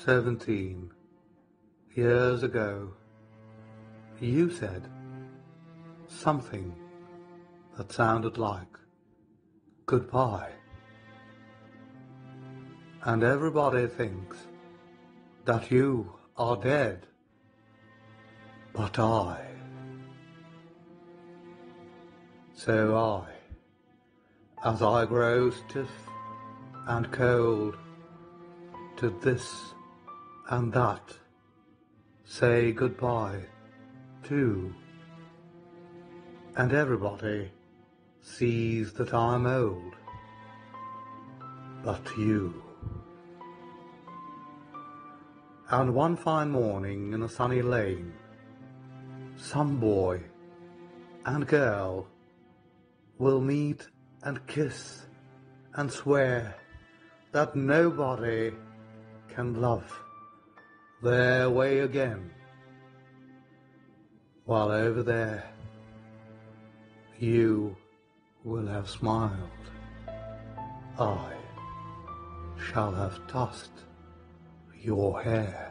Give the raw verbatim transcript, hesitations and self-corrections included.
Seventeen years ago, you said something that sounded like goodbye. And everybody thinks that you are dead, but I. So I, as I grow stiff and cold to this and that, say goodbye too. And everybody sees that I'm old, but you. And one fine morning in a sunny lane, some boy and girl will meet and kiss and swear that nobody can love their way again, while over there you will have smiled, I shall have tossed your hair.